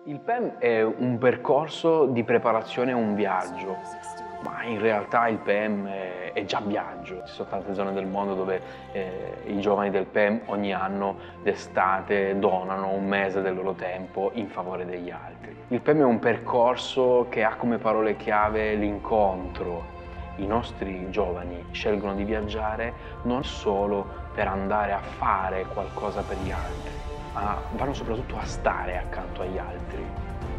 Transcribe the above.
Il PEM è un percorso di preparazione a un viaggio, ma in realtà il PEM è già viaggio. Ci sono tante zone del mondo dove i giovani del PEM ogni anno d'estate donano un mese del loro tempo in favore degli altri. Il PEM è un percorso che ha come parole chiave l'incontro. I nostri giovani scelgono di viaggiare non solo per andare a fare qualcosa per gli altri, ma vanno soprattutto a stare accanto agli altri.